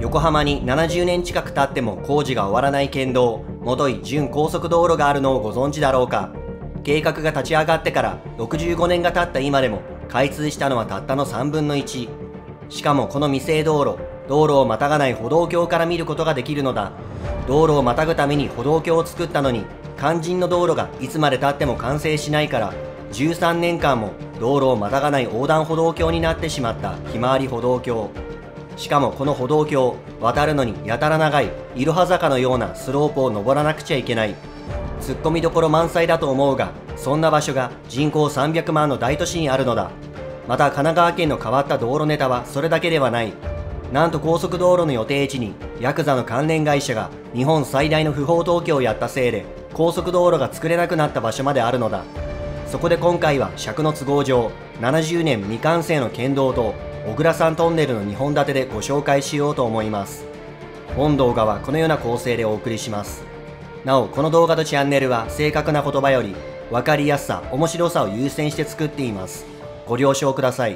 横浜に70年近く経っても工事が終わらない県道、元井準高速道路があるのをご存知だろうか。計画が立ち上がってから65年が経った今でも開通したのはたったの3分の1。しかもこの未成道路をまたがない歩道橋から見ることができるのだ。道路をまたぐために歩道橋を作ったのに、肝心の道路がいつまで経っても完成しないから、13年間も道路をまたがない横断歩道橋になってしまったひまわり歩道橋。しかもこの歩道橋、渡るのにやたら長いいろは坂のようなスロープを登らなくちゃいけない。突っ込みどころ満載だと思うが、そんな場所が人口300万の大都市にあるのだ。また神奈川県の変わった道路ネタはそれだけではない。なんと高速道路の予定地にヤクザの関連会社が日本最大の不法投棄をやったせいで高速道路が作れなくなった場所まであるのだ。そこで今回は尺の都合上70年未完成の県道と小倉山トンネルの2本立てでご紹介しようと思います。本動画はこのような構成でお送りします。なおこの動画とチャンネルは正確な言葉より分かりやすさ、面白さを優先して作っています。ご了承ください。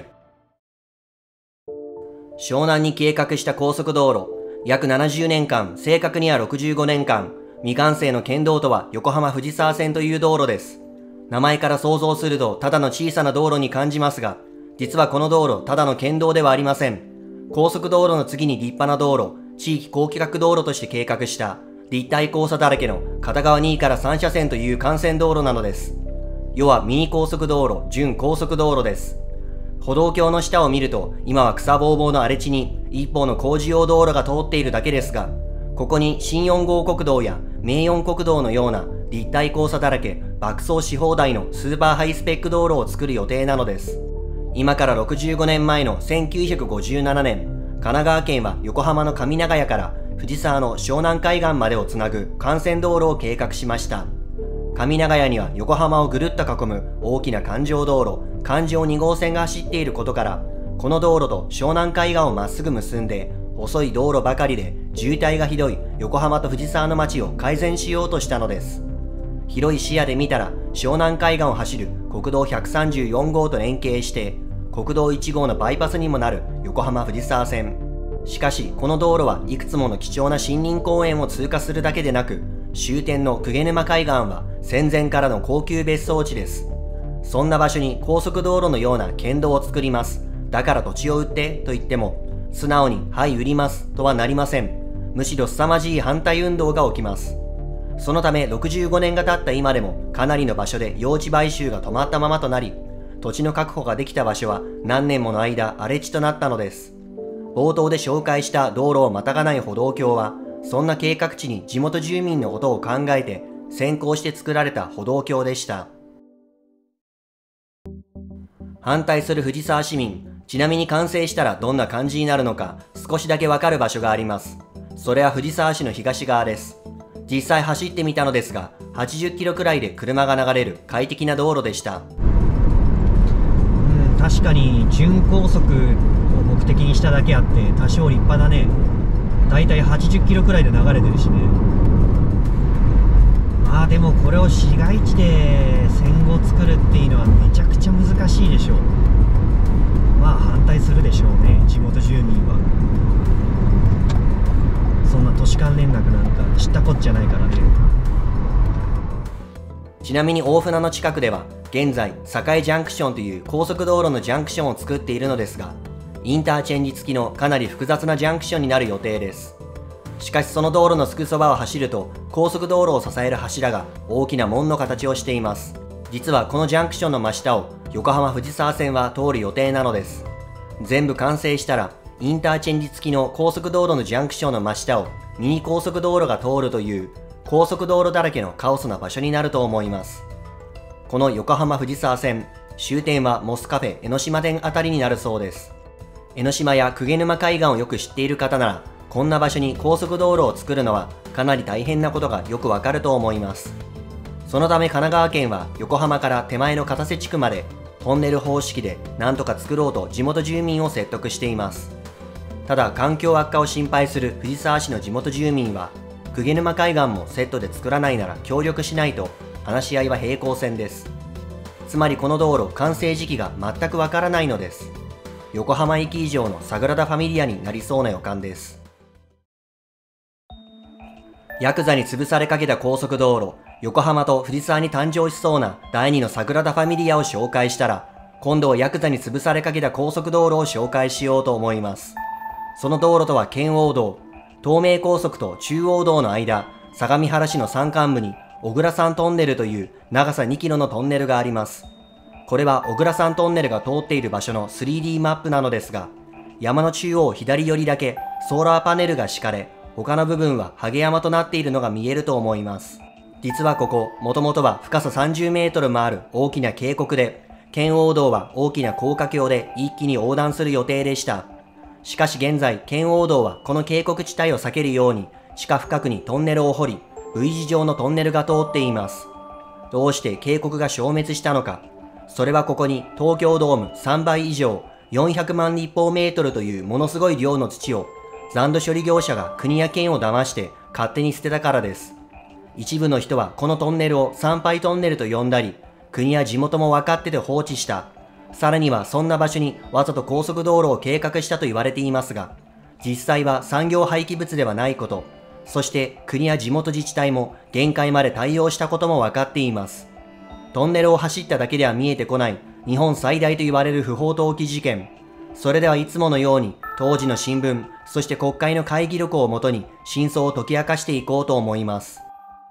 湘南に計画した高速道路、約70年間、正確には65年間、未完成の県道とは横浜藤沢線という道路です。名前から想像するとただの小さな道路に感じますが、実はこの道路、ただの県道ではありません。高速道路の次に立派な道路、地域高規格道路として計画した立体交差だらけの片側2から3車線という幹線道路なのです。要はミニ高速道路、準高速道路です。歩道橋の下を見ると今は草ぼうぼうの荒れ地に一方の工事用道路が通っているだけですが、ここに新4号国道や名4国道のような立体交差だらけ爆走し放題のスーパーハイスペック道路を作る予定なのです。今から65年前の1957年、神奈川県は横浜の上長谷から藤沢の湘南海岸までをつなぐ幹線道路を計画しました。上長谷には横浜をぐるっと囲む大きな環状道路、環状2号線が走っていることから、この道路と湘南海岸をまっすぐ結んで、細い道路ばかりで渋滞がひどい横浜と藤沢の街を改善しようとしたのです。広い視野で見たら、湘南海岸を走る国道134号と連携して、国道1号のバイパスにもなる横浜藤沢線。しかし、この道路はいくつもの貴重な森林公園を通過するだけでなく、終点の鵠沼海岸は戦前からの高級別荘地です。そんな場所に高速道路のような県道を作ります。だから土地を売ってと言っても、素直にはい売りますとはなりません。むしろ凄まじい反対運動が起きます。そのため65年が経った今でもかなりの場所で用地買収が止まったままとなり、土地の確保ができた場所は何年もの間荒れ地となったのです。冒頭で紹介した道路をまたがない歩道橋は、そんな計画地に地元住民のことを考えて先行して作られた歩道橋でした。反対する藤沢市民、ちなみに完成したらどんな感じになるのか少しだけわかる場所があります。それは藤沢市の東側です。実際走ってみたのですが、80キロくらいで車が流れる快適な道路でした。 確かに準高速を目的にしただけあって多少立派だね。だいたい80キロくらいで流れてるしね。まあでもこれを市街地で戦後作るっていうのはめちゃくちゃ難しいでしょう。まあ反対するでしょうね、地元住民は。そんな都市間連絡なんか知ったこっちゃないからね。 ちなみに大船の近くでは現在栄ジャンクションという高速道路のジャンクションを作っているのですが、インターチェンジ付きのかなり複雑なジャンクションになる予定です。しかしその道路のすぐそばを走ると高速道路を支える柱が大きな門の形をしています。実はこのジャンクションの真下を横浜藤沢線は通る予定なのです。全部完成したらインターチェンジ付きの高速道路のジャンクションの真下をミニ高速道路が通るという高速道路だらけのカオスな場所になると思います。この横浜藤沢線、終点はモスカフェ江ノ島店あたりになるそうです。江ノ島や鵠沼海岸をよく知っている方なら、こんな場所に高速道路を作るのはかなり大変なことがよくわかると思います。そのため神奈川県は横浜から手前の片瀬地区までトンネル方式でなんとか作ろうと地元住民を説得しています。ただ環境悪化を心配する藤沢市の地元住民は、鵠沼海岸もセットで作らないなら協力しないと話し合いは平行線です。つまりこの道路完成時期が全くわからないのです。横浜駅以上のサグラダ・ファミリアになりそうな予感です。 ヤクザに潰されかけた高速道路、横浜と藤沢に誕生しそうな第2のサグラダ・ファミリアを紹介したら、今度はヤクザに潰されかけた高速道路を紹介しようと思います。その道路とは圏央道、東名高速と中央道の間、相模原市の山間部に小倉山トンネルという長さ2キロのトンネルがあります。これは小倉山トンネルが通っている場所の 3D マップなのですが、山の中央左寄りだけソーラーパネルが敷かれ、他の部分はハゲ山となっているのが見えると思います。実はここ、もともとは深さ30メートルもある大きな渓谷で、圏央道は大きな高架橋で一気に横断する予定でした。しかし現在、圏央道はこの渓谷地帯を避けるように、地下深くにトンネルを掘り、V 字状のトンネルが通っています。どうして渓谷が消滅したのか。それはここに東京ドーム3倍以上、400万立方メートルというものすごい量の土を、残土処理業者が国や県を騙して勝手に捨てたからです。一部の人はこのトンネルを参拝トンネルと呼んだり、国や地元も分かってて放置した。さらにはそんな場所にわざと高速道路を計画したと言われていますが、実際は産業廃棄物ではないこと、そして国や地元自治体も限界まで対応したことも分かっています。トンネルを走っただけでは見えてこない日本最大と言われる不法投棄事件。それではいつものように当時の新聞、そして国会の会議録をもとに真相を解き明かしていこうと思います。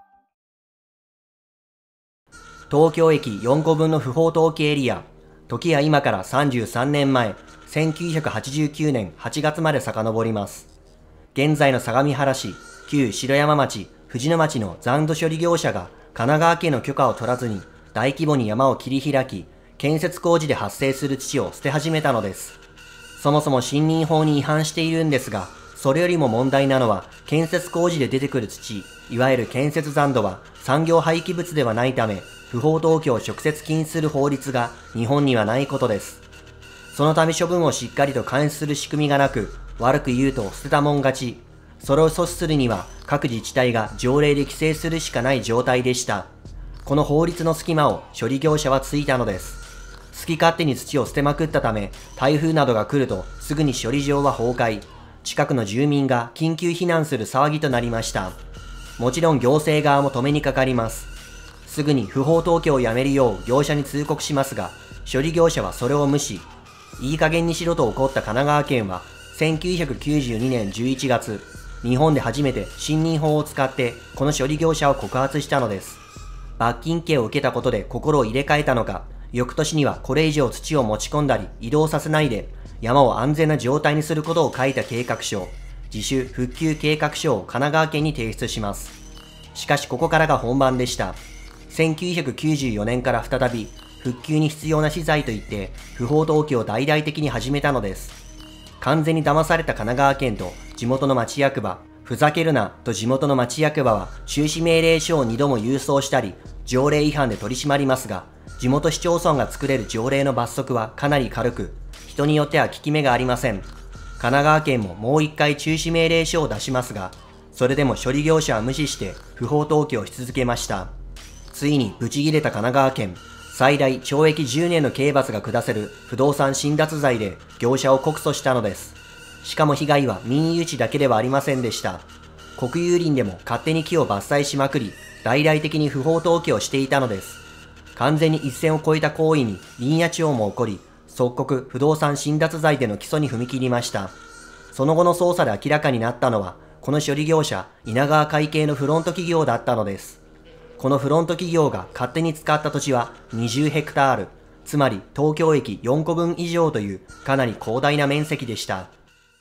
東京駅4個分の不法投棄エリア。時は今から33年前、1989年8月まで遡ります。現在の相模原市、旧城山町、藤野町の残土処理業者が神奈川県の許可を取らずに大規模に山を切り開き、建設工事で発生する土を捨て始めたのです。そもそも森林法に違反しているんですが、それよりも問題なのは建設工事で出てくる土、いわゆる建設残土は産業廃棄物ではないため、不法投棄を直接禁止する法律が日本にはないことです。そのため処分をしっかりと監視する仕組みがなく、悪く言うと捨てたもん勝ち。それを阻止するには各自治体が条例で規制するしかない状態でした。この法律の隙間を処理業者はついたのです。好き勝手に土を捨てまくったため、台風などが来るとすぐに処理場は崩壊。近くの住民が緊急避難する騒ぎとなりました。もちろん行政側も止めにかかります。すぐに不法投棄をやめるよう業者に通告しますが、処理業者はそれを無視。いい加減にしろと怒った神奈川県は、1992年11月、日本で初めて森林法を使ってこの処理業者を告発したのです。罰金刑を受けたことで心を入れ替えたのか、翌年にはこれ以上土を持ち込んだり移動させないで、山を安全な状態にすることを書いた計画書、自主復旧計画書を神奈川県に提出します。しかしここからが本番でした。1994年から再び復旧に必要な資材といって不法投棄を大々的に始めたのです。完全に騙された神奈川県と地元の町役場、ふざけるなと地元の町役場は中止命令書を2度も郵送したり、条例違反で取り締まりますが、地元市町村が作れる条例の罰則はかなり軽く、人によっては効き目がありません。神奈川県ももう一回中止命令書を出しますが、それでも処理業者は無視して不法投棄をし続けました。ついにブチ切れた神奈川県、最大懲役10年の刑罰が下せる不動産侵奪罪で業者を告訴したのです。しかも被害は民有地だけではありませんでした。国有林でも勝手に木を伐採しまくり、大々的に不法投棄をしていたのです。完全に一線を越えた行為に林野庁も起こり、即刻不動産侵奪罪での起訴に踏み切りました。その後の捜査で明らかになったのは、この処理業者、稲川会系のフロント企業だったのです。このフロント企業が勝手に使った土地は20ヘクタール、つまり東京駅4個分以上というかなり広大な面積でした。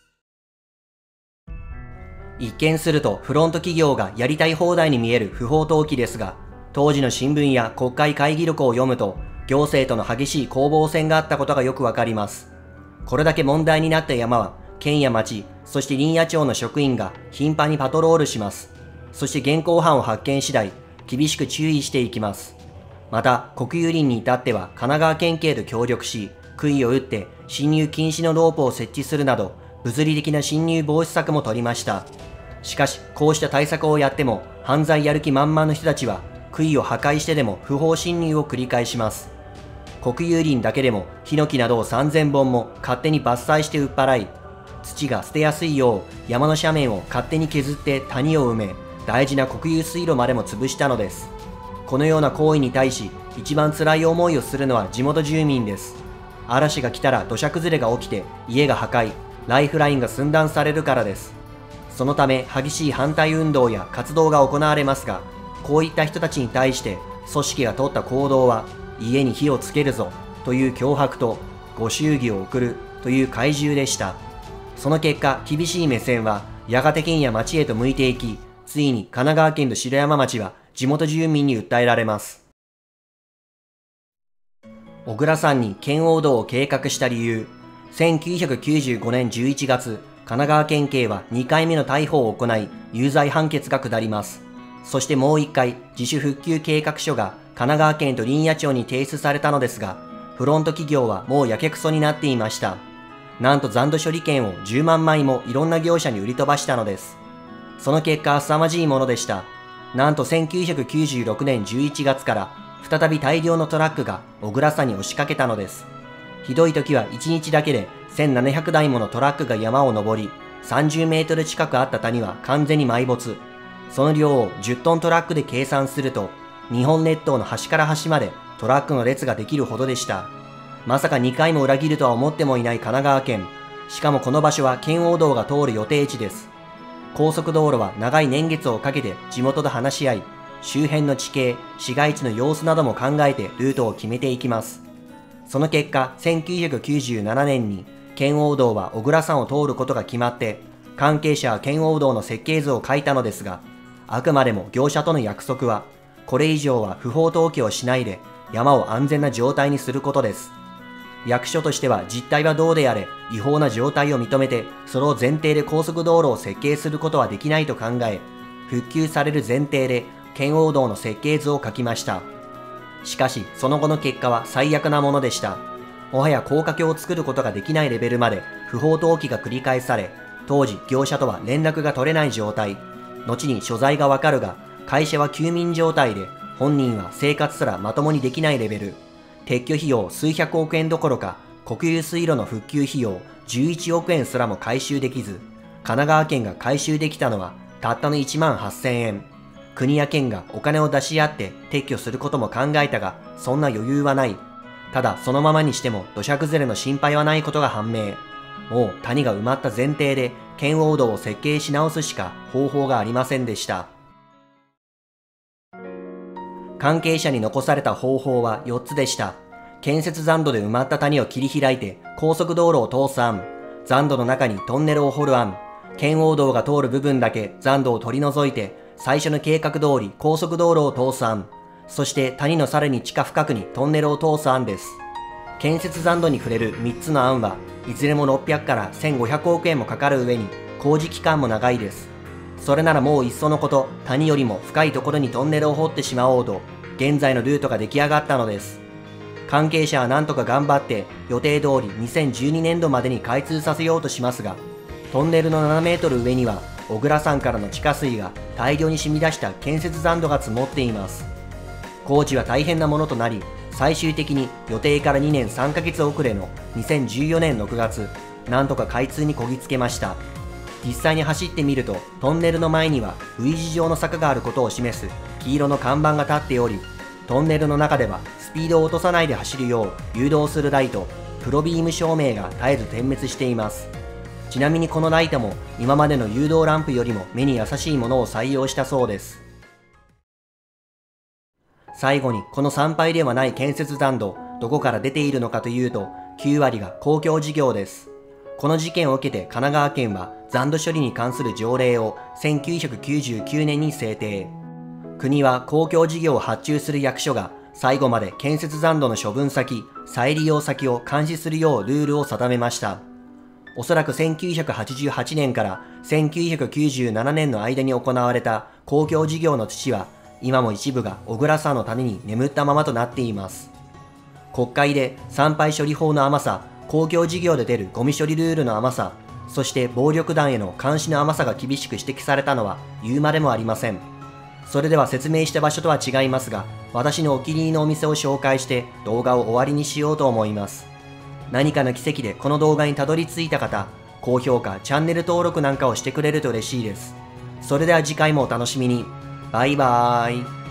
一見するとフロント企業がやりたい放題に見える不法投棄ですが、当時の新聞や国会会議録を読むと、行政との激しい攻防戦があったことがよくわかります。これだけ問題になった山は、県や町、そして林野庁の職員が頻繁にパトロールします。そして現行犯を発見次第、厳しく注意していきます。また、国有林に至っては神奈川県警と協力し、杭を打って侵入禁止のロープを設置するなど、物理的な侵入防止策も取りました。しかし、こうした対策をやっても、犯罪やる気満々の人たちは、杭を破壊してでも不法侵入を繰り返します。国有林だけでも、ヒノキなどを3000本も勝手に伐採して売っ払い、土が捨てやすいよう山の斜面を勝手に削って谷を埋め、 大事な国有水路までも潰したのです。このような行為に対し、一番辛い思いをするのは地元住民です。嵐が来たら土砂崩れが起きて家が破壊、ライフラインが寸断されるからです。そのため激しい反対運動や活動が行われますが、こういった人たちに対して組織が取った行動は、家に火をつけるぞという脅迫とご祝儀を送るという懐柔でした。その結果、厳しい目線はやがて県や町へと向いていき、ついに神奈川県と白山町は地元住民に訴えられます。小倉山に圏央道を計画した理由。1995年11月、神奈川県警は2回目の逮捕を行い、有罪判決が下ります。そしてもう1回、自主復旧計画書が神奈川県と林野庁に提出されたのですが、フロント企業はもうやけくそになっていました。なんと残土処理券を10万枚もいろんな業者に売り飛ばしたのです。その結果、凄まじいものでした。なんと1996年11月から再び大量のトラックが小倉山に押しかけたのです。ひどい時は1日だけで1700台ものトラックが山を登り、30メートル近くあった谷は完全に埋没。その量を10トントラックで計算すると、日本列島の端から端までトラックの列ができるほどでした。まさか2回も裏切るとは思ってもいない神奈川県。しかもこの場所は圏央道が通る予定地です。高速道路は長い年月をかけて地元と話し合い、周辺の地形、市街地の様子なども考えてルートを決めていきます。その結果、1997年に圏央道は小倉山を通ることが決まって、関係者は圏央道の設計図を書いたのですが、あくまでも業者との約束は、これ以上は不法投棄をしないで山を安全な状態にすることです。役所としては実態はどうであれ、違法な状態を認めて、それを前提で高速道路を設計することはできないと考え、復旧される前提で圏央道の設計図を書きました。しかし、その後の結果は最悪なものでした。もはや高架橋を作ることができないレベルまで不法投棄が繰り返され、当時業者とは連絡が取れない状態。後に所在がわかるが、会社は休眠状態で、本人は生活すらまともにできないレベル。撤去費用数百億円どころか、国有水路の復旧費用11億円すらも回収できず、神奈川県が回収できたのはたったの1万8000円。国や県がお金を出し合って撤去することも考えたが、そんな余裕はない。ただそのままにしても土砂崩れの心配はないことが判明。もう谷が埋まった前提で圏央道を設計し直すしか方法がありませんでした。関係者に残された方法は4つでした。建設残土で埋まった谷を切り開いて高速道路を通す案、残土の中にトンネルを掘る案、圏央道が通る部分だけ残土を取り除いて最初の計画通り高速道路を通す案、そして谷のさらに地下深くにトンネルを通す案です。建設残土に触れる3つの案はいずれも600から1500億円もかかる上に工事期間も長いです。それならもういっそのこと、谷よりも深いところにトンネルを掘ってしまおうと、現在のルートが出来上がったのです。関係者は何とか頑張って予定通り2012年度までに開通させようとしますが、トンネルの7メートル上には小倉山からの地下水が大量に染み出した建設残土が積もっています。工事は大変なものとなり、最終的に予定から2年3ヶ月遅れの2014年6月、なんとか開通にこぎつけました。実際に走ってみると、トンネルの前には V 字状の坂があることを示す黄色の看板が立っており、トンネルの中ではスピードを落とさないで走るよう誘導するライト、プロビーム照明が絶えず点滅しています。ちなみにこのライトも今までの誘導ランプよりも目に優しいものを採用したそうです。最後にこの参拝ではない建設残土、どこから出ているのかというと、9割が公共事業です。この事件を受けて神奈川県は残土処理に関する条例を1999年に制定。国は公共事業を発注する役所が最後まで建設残土の処分先、再利用先を監視するようルールを定めました。おそらく1988年から1997年の間に行われた公共事業の土は、今も一部が小倉山の谷に眠ったままとなっています。国会で参拝処理法の甘さ、公共事業で出るゴミ処理ルールの甘さ、そして暴力団への監視の甘さが厳しく指摘されたのは言うまでもありません。それでは説明した場所とは違いますが、私のお気に入りのお店を紹介して動画を終わりにしようと思います。何かの奇跡でこの動画にたどり着いた方、高評価、チャンネル登録なんかをしてくれると嬉しいです。 それでは次回もお楽しみに。バイバーイ。